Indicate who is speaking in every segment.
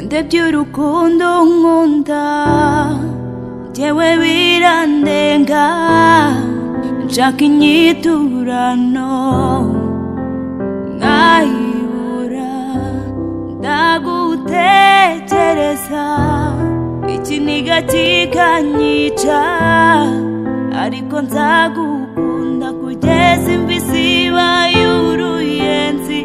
Speaker 1: ndebye urukundo nkunda jewe birandenga nshaka inyiturano nkayibura ndagutekereza ikiniga kikanyica ariko nzagukunda kugeza imvisi y'uruyenzi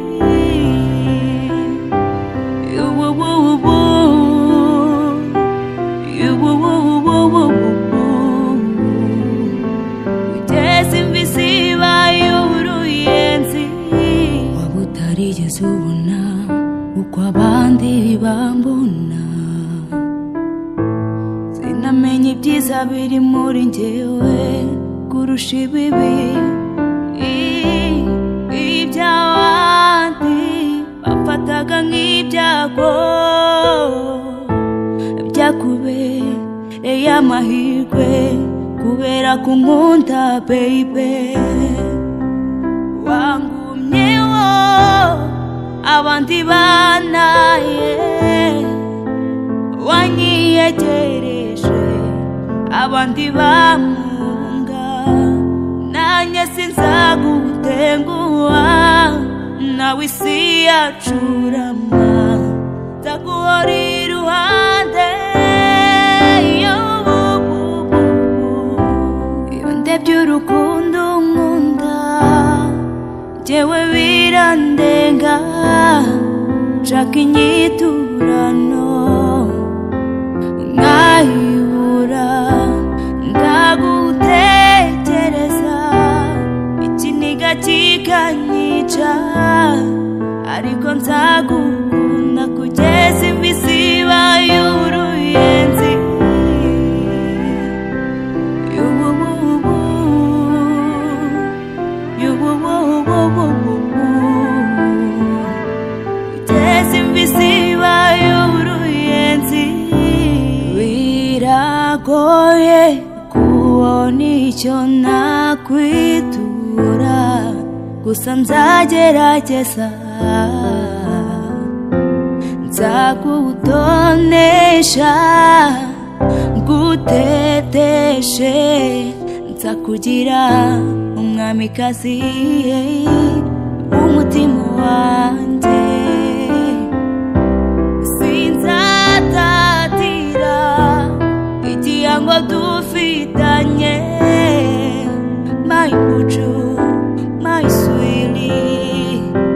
Speaker 1: kugeza imvisi y'uruyenzi waba utarigeze ubona uko abandi bambona sinamenye ibyiza biri muri njyewe kurusha ibibi iby'abandi bafataga nk'ibyago byakubereye amahirwe kubera kunkunda baby wangumyeho abandi banaye wanyiyegereje abandi bamunga nanye sinzagutenguha nawe isi yacurama nzaguhora iruhande iyo ndebye urukundo nkunda jewe birandenga nshaka inyiturano nkayibura ndagutekereza ikiniga kikanyica ariko nzagukunda kugeza imvisi y'uruyenzi kugeza imvisi y'uruyenzi biragoye kubona icyo nakwitura gusa nzagerageza nzagutonesha nguteteshe nzakugira umwamikazi w'umutima wanjye sinzatatira igihango dufitanye my buju my sweetie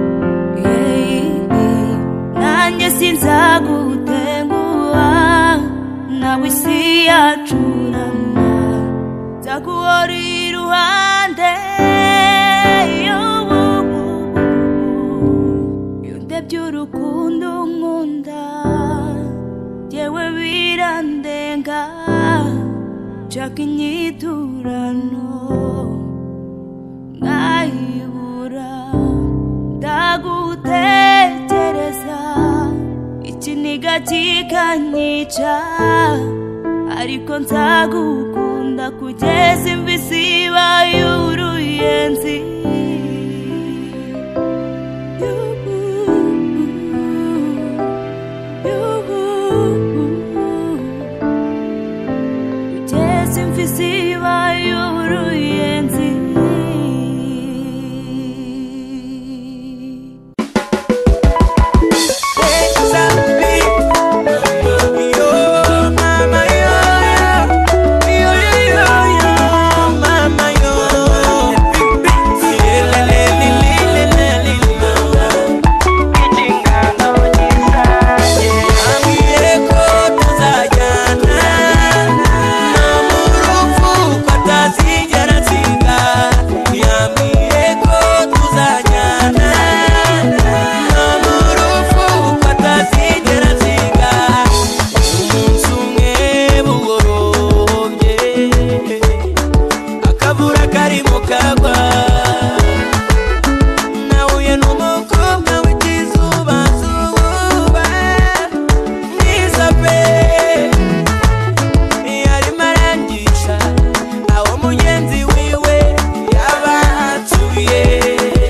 Speaker 1: nanye sinzagutenguha nawe isi yacurama nzaguhora iruhande iyo ndebye urukundo nkunda jewe birandenga nshaka inyiturano nkayibura ndagutekereza ikiniga kikanyica ariko nzagukunda kugeza imvisi y'uruyenzi kugeza imvisi y'uruyenzi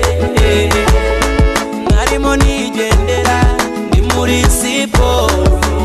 Speaker 2: nigendera ni muri siporo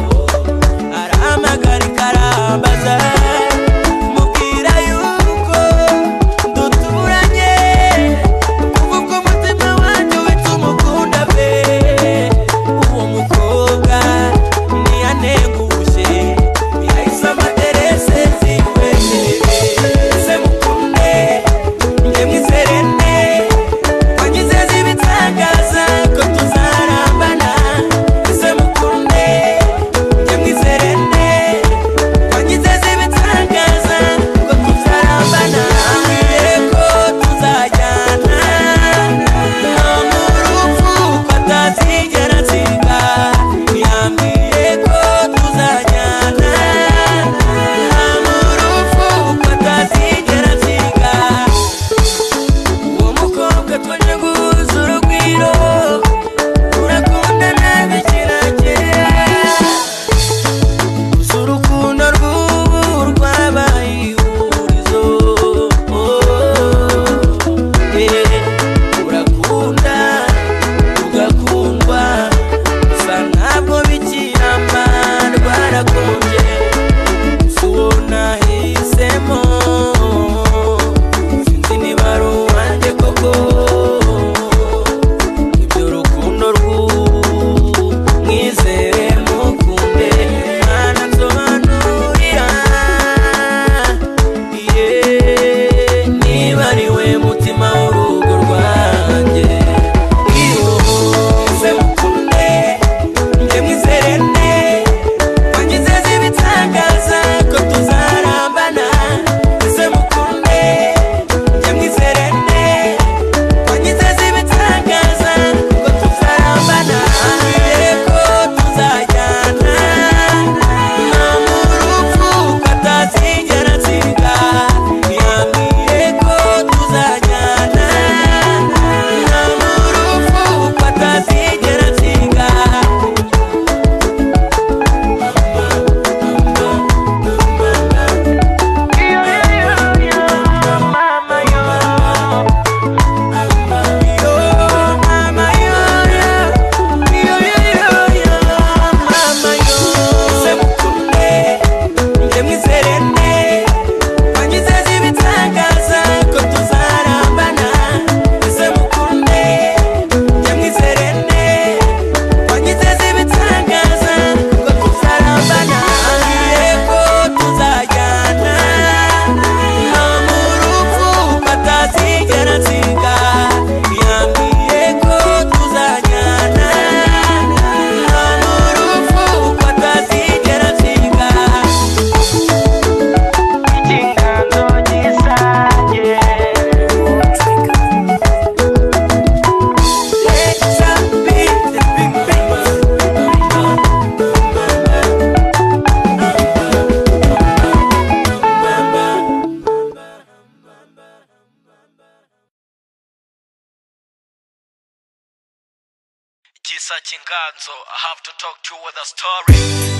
Speaker 2: Nagisachi Nganzo, I have to talk to you with a story.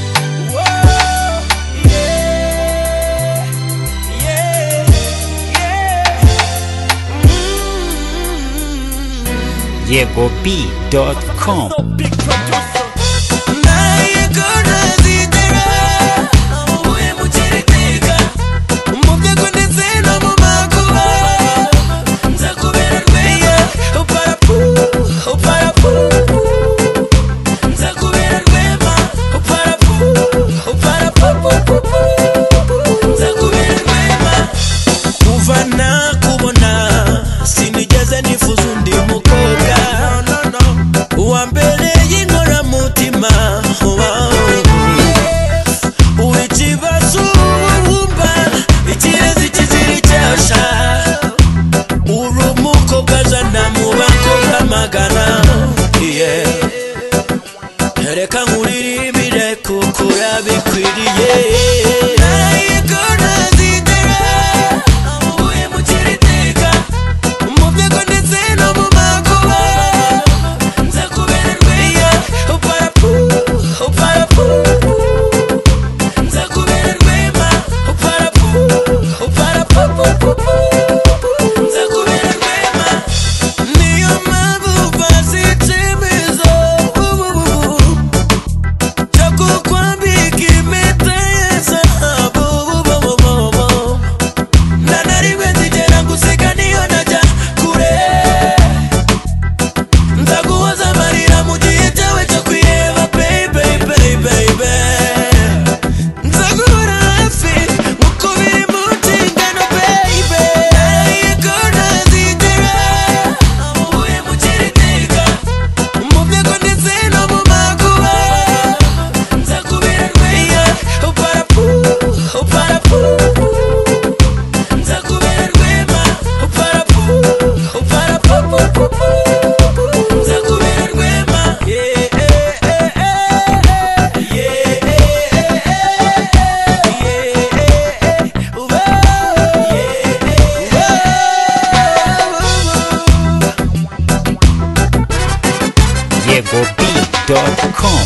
Speaker 2: Whoa, yeah.
Speaker 3: YegoB.com.
Speaker 4: Reka nkuririmbire kuko yabikwiriye.
Speaker 3: YegoB.com.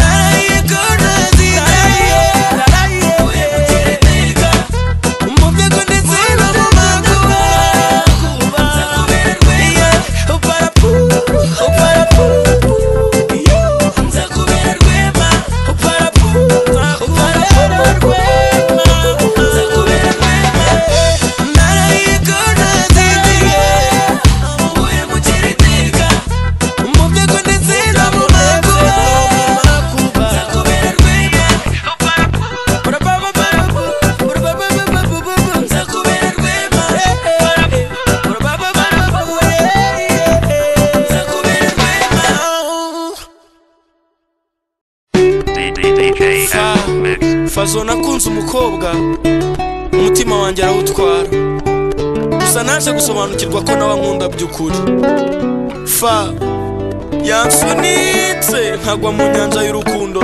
Speaker 4: Fazo nakunze umukobwa umutima wanjye arawutwara gusa naje gusobanukirwa ko nawe nkunda by'ukuri fa yansunitse nkagwa mu nyanja y'urukundo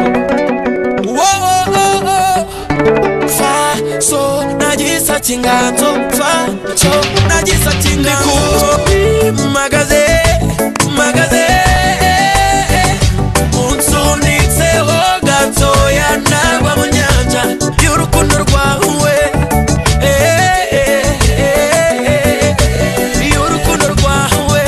Speaker 4: fa so nagisachi Nganzo fa so nagisachi Nganzo magaze unsunitseho gatoya nagwa mu nyanja y'urukundo rwawe y'urukundo rwawe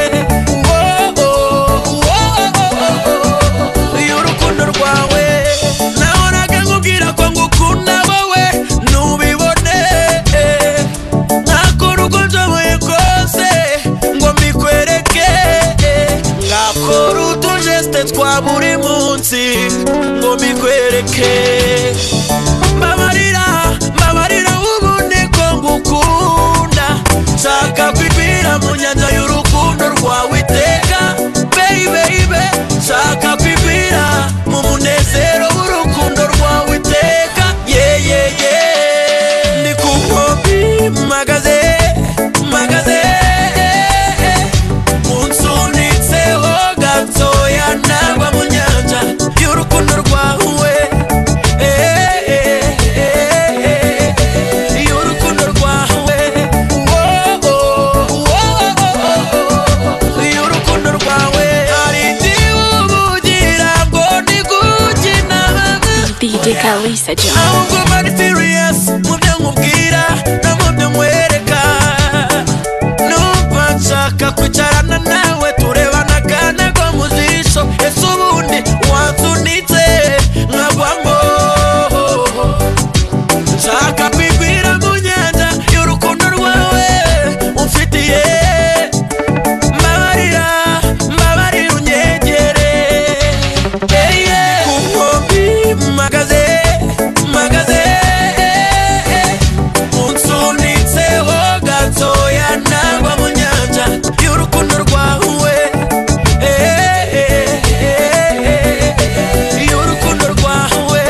Speaker 4: y'urukundo rwawe nahoraga nkubwira ko ngukunda wowe ntubibone nakora uko nshoboye kose ngo mbikwereke ngakora utujeste twa buri munsi ngo mbikwereke mbabarira ubundi ko ngukunda nshaka kwibira mu nyanja y'urukundo rwawe iteka baby nshaka kwibira mu munezero w'urukundo rwawe iteka ndi ku nkombe magaze unsunitseho gatoya nagwa mu nyanja y'urukundo rwawe
Speaker 5: DJ Kalisa John.
Speaker 4: Ahubwo bari serious mu byo nkubwira no mu byo nkwereka. Numva nshaka kwicarana nawe turebana akana ko mu jisho. Ese ubundi wansunitse nkagwamo. Nshaka kwigwira mu nyanja y'urukundo rwawe umfitiye. Mbabarira unyegere. Ku nkombe mpagaze unsunitseho gatoya nagwa mu nyanja y'urukundo rwawe. Y'urukundo rwawe.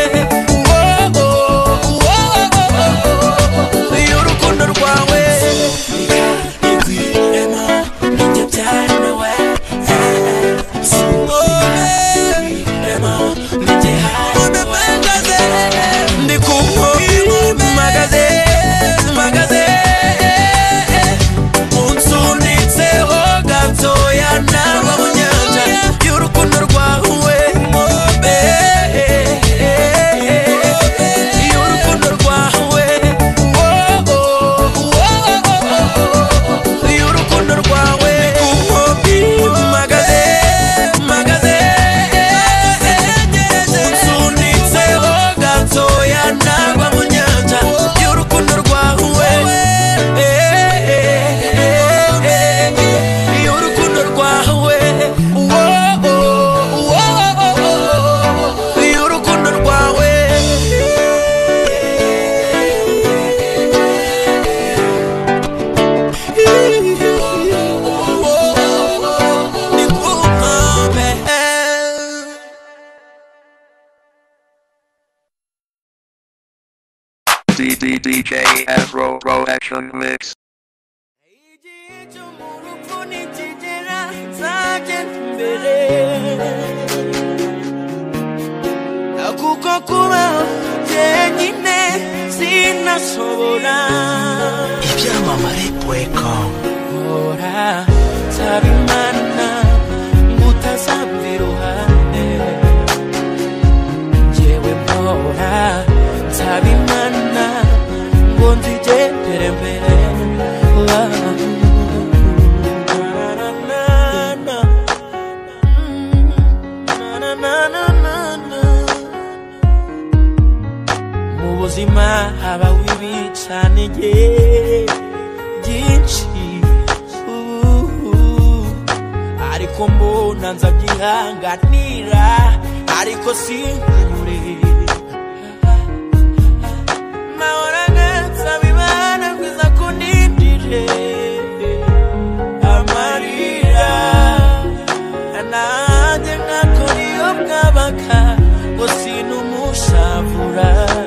Speaker 4: Y'urukundo rwawe. Igwiremo nijye byarawe. Igwiremo nijye hawe. Ndi ku nkombe mpagaze unsunitseho gatoya nagwa mu nyanja y'urukundo rwawe. Y'urukundo rwawe. Y'urukundo rwawe. Ku nkombe mpagaze unsunitseho gatoya nagwa mu nyanja y'urukundo rwawe. Y'urukundo rwawe. Y'urukundo rwawe. Ni ku nkombe.
Speaker 2: DJ Afro Production Mix.
Speaker 4: Kuko kuba jyenyine sinasobora.
Speaker 3: Ibyamamare.com.
Speaker 4: Ora nsaba Imana ngo utazamva iruhande. Njyewe mpora nsaba Imana ngo nzigendere mbere. Mu buzima habaho ibicanige byinshi, ariko mbona nzabyihanganira, ariko sinkure. Nahoraga nsaba Imana ngo iza kundindire amarira, nanjye nkakora iyo bwabaga ngo sinumushavura.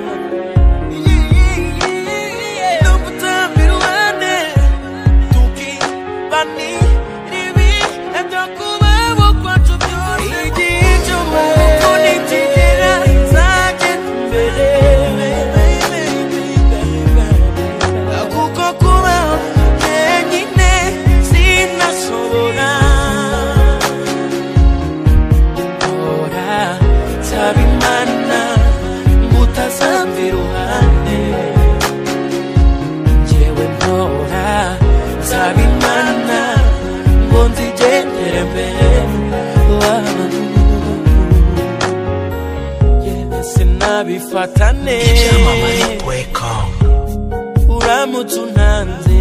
Speaker 4: Bifatane
Speaker 3: Ibyamamare.com.
Speaker 4: uramutse untanze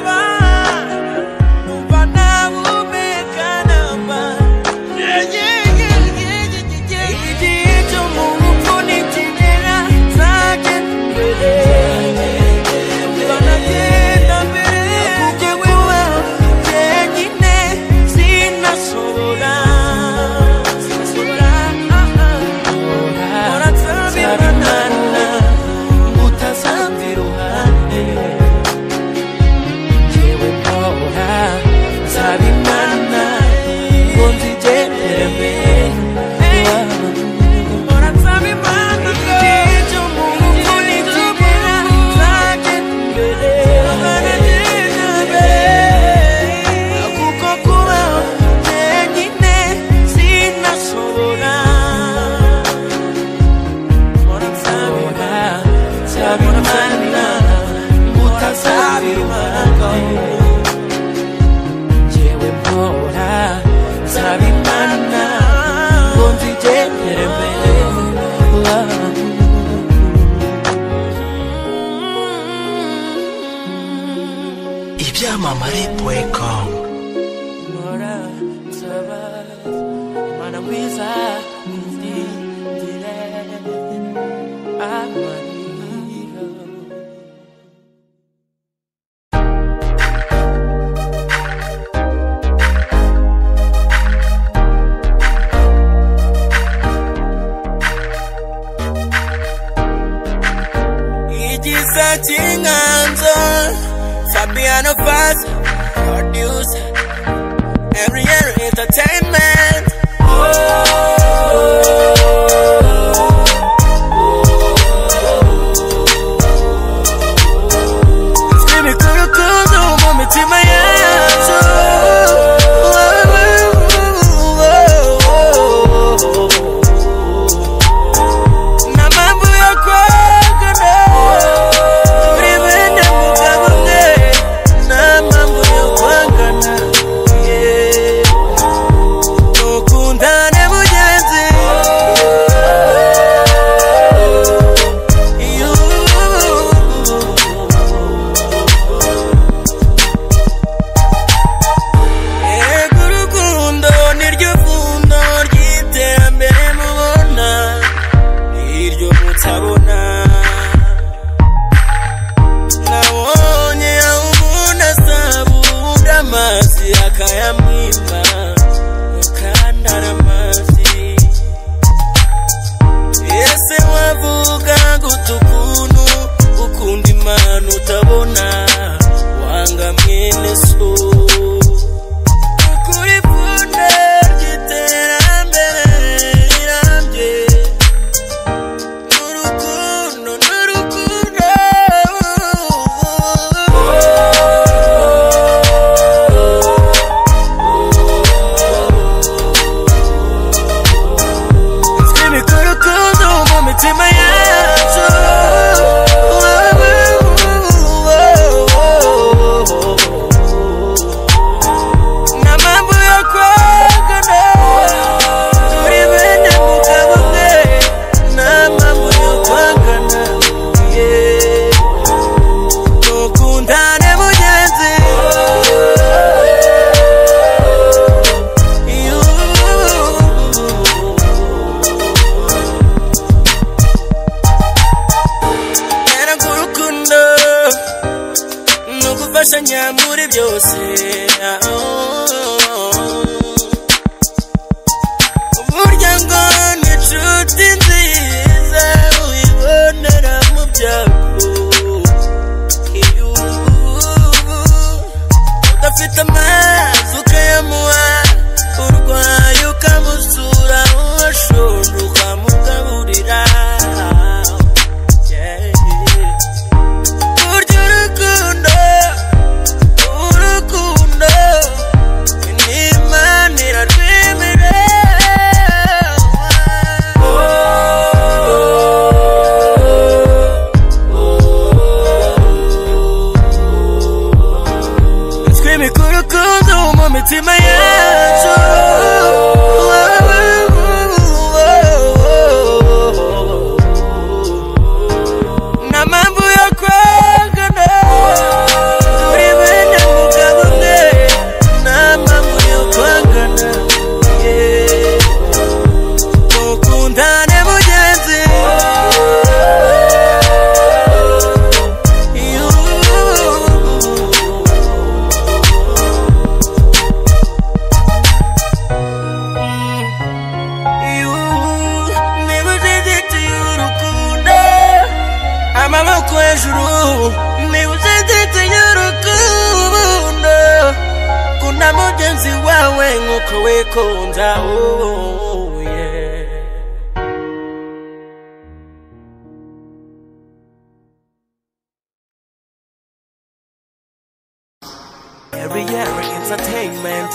Speaker 4: yeah.
Speaker 3: ibyamamare.com.
Speaker 4: Fabiano Fast, producer, Ariel Entertainment. Screaming kurukundo mu mitima yacu. Ariel Entertainment.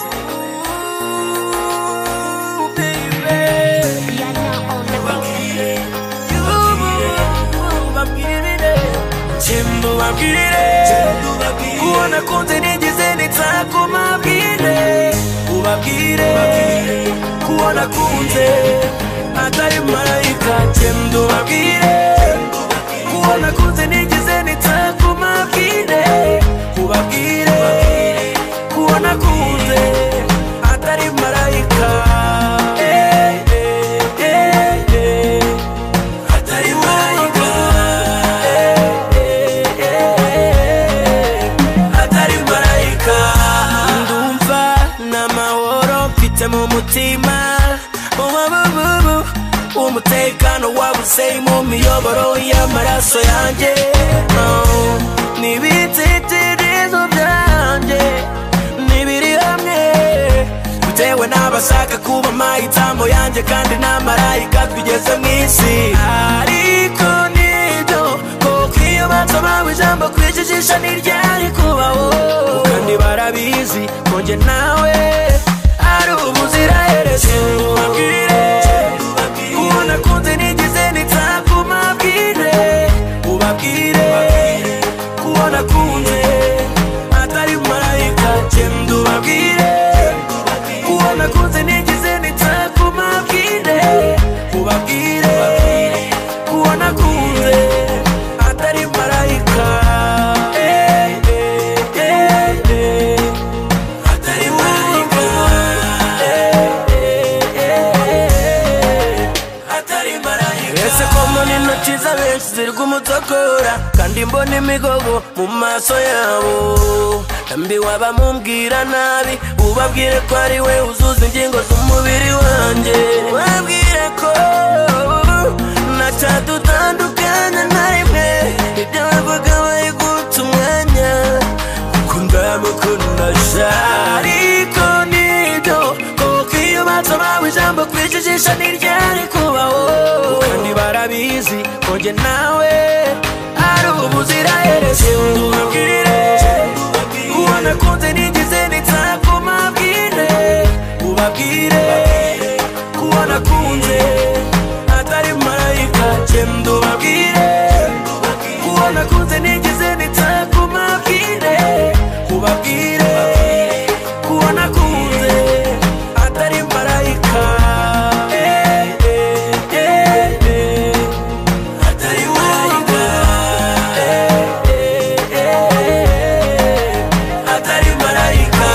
Speaker 4: Kuona konte nijize nitakumabwire ubabwire kuona kunze atari malaika chendo babwire kuona kunze nijize nitakumabwire ubabwire byose mu miyoboro y'amaraso yanjye n'ibitekerezo byanjye n'ibiri hamwe bitewe n'abashaka kuba amahitamo yanjye kandi nta marayika twigeze mu isi ariko nibyo kuko iyo bansoma ijambo kwijijisha ntiryari kubaho kandi barabizi ko njye nawe ari ubuziraherezo ubabwire kubona kunze nigize nitakumabwire ubabwire kubona kunze atari marayika genda ubabwire kubona kunze nigize nitakumabwire ubabwire kubona kunze atari marayika atari marayika atari marayika ese ko mbona intoki z'abenshi ziri kumutokora kandi mbona imigogo mu maso yabo mbi waba mumbwira nabi ubabwire ko ari we uzuza ingingo z'umubiri wanjye ubabwire ko ntacyadutandukanya na rimwe ibyo bavuga bari guta umwanya kuko ndamukunda ariko nibyo kuko iyo bansoma ijambo kwijijisha ntiryari kubaho kandi barabizi ko njye nawe ari ubuziraherezo ubabwire kubona kunze nigize nitakumabwire ubabwire kubona kunze atari marayika genda ubabwire kubona kunze nigize nitakumabwire ubabwire kubona kunze atari marayika atari marayika atari marayika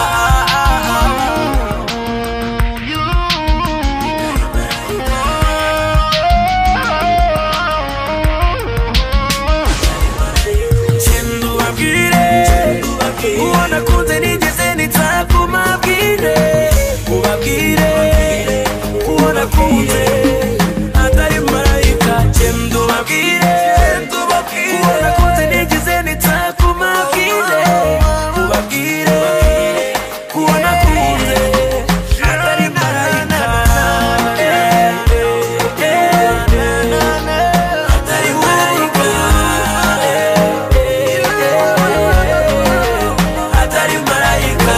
Speaker 4: genda ubabwire kubona kunze nigize nitakumabwire ubabwire kubona kunze atari marayika genda ubabwire kubona kunze nigize nitakumabwire ubabwire kubona kunze atari marayika atari marayika atari marayika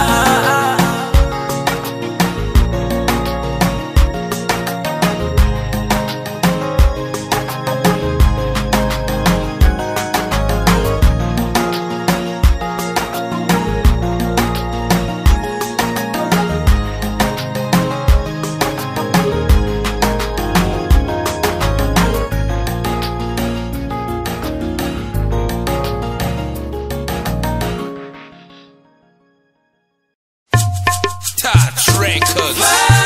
Speaker 5: Touch Records.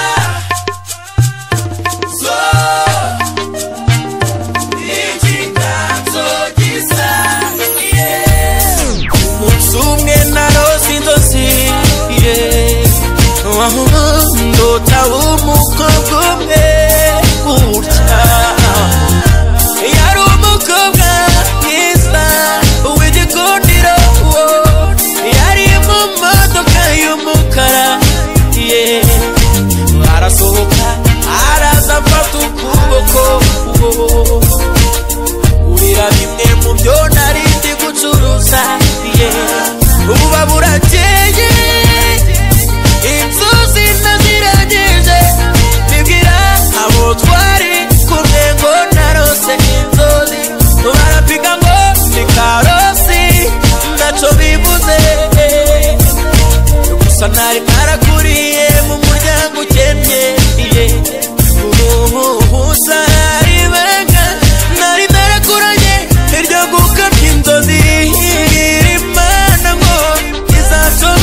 Speaker 4: umunsi umwe narose inzozi ndota umukobwa umwe gutya yari umukobwa mwiza w'igikundiro yari mu modoka y'umukara arasohoka araza mfata ukuboko urira bimwe mu byo nari ndi gucuruza ubu burakeye inzuzi nazirangije nibwira abo twari kumwe ngo narose inzozi barapiga ngo ni karosi ntacyo bivuze gusa nari narakuriye mu muryango ukennye uruhusa ibanga nari narakuranye iryo gukabya inzozi Imana ngo izaco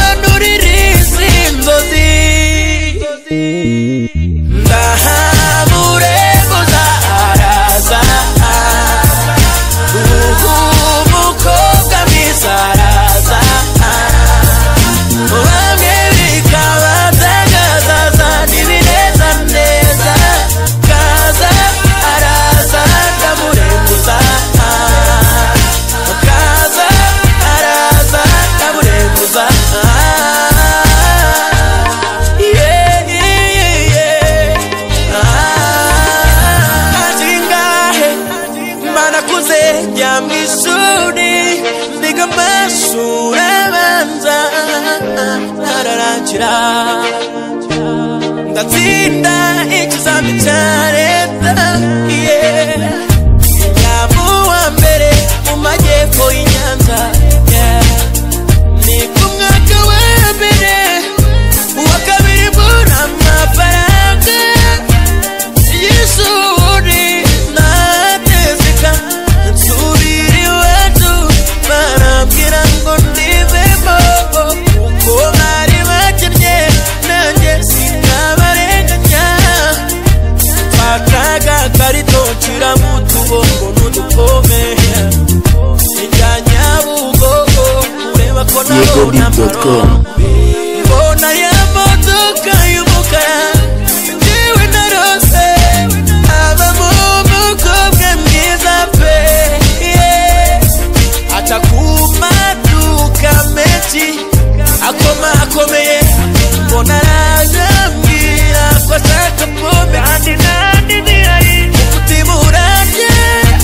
Speaker 4: ndangira ndatsinda ikizami cya leta nyamu wa mbere mu majyepfo y'Inyanza ni ku mwaka wa mbere uwa kabiri mbona amafaranga y'ishuri natezeka nsubira iwacu barambwira ngo ndivemo kuko bari bakennye nanjye sinabarenganya mfataga karito nshyiramo utubombo n'udupome njyanya Bugogo kureba ko nabona amaro mbona ya modoka y'umukara njyewe narose abamo umukobwa mwiza pe aca ku maduka menshi akomeye mbona araje ambwira ko ashaka pome andi nandi ntihari umutima urarye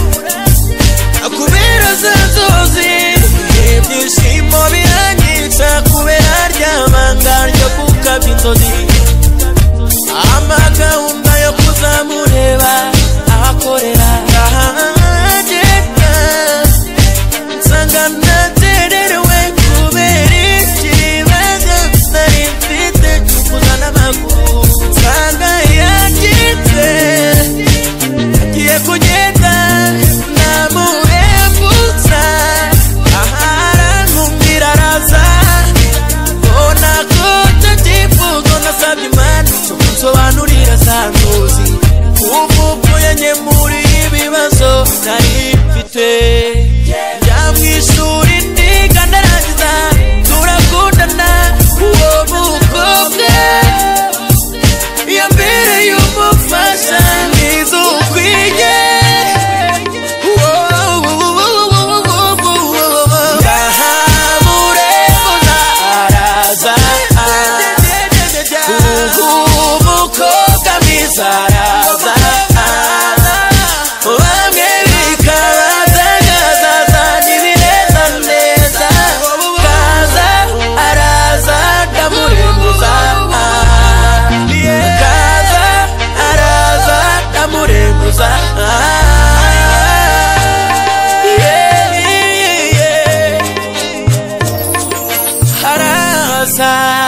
Speaker 4: kubera za nzozi ibyishimo biranyica kubera rya banga ryo gukabya inzozi amagahunda yo kuzamureba ahakorera ahagenda nsanga natererewe kubera ikibazo nari mfite cyo kuzana amaguru nsanga yagitse agiye kugenda namuhembutsa aharankumbira araza mbona ko icyifuzo nasabye Imana cyo kunsobanurira za nzozi kuvuko yanyemuriye ibibazo nari mfite njya mu ishuri ndiga ndarangiza turakundana uwo mukobwa yambereye umufasha mwiza ukwiye ndahamurebuza araza umukobwa mwiza araza bamwe bikabatangaza n'ibireza neza kaza araza ndamurembuza kaza araza ndamurembuza araza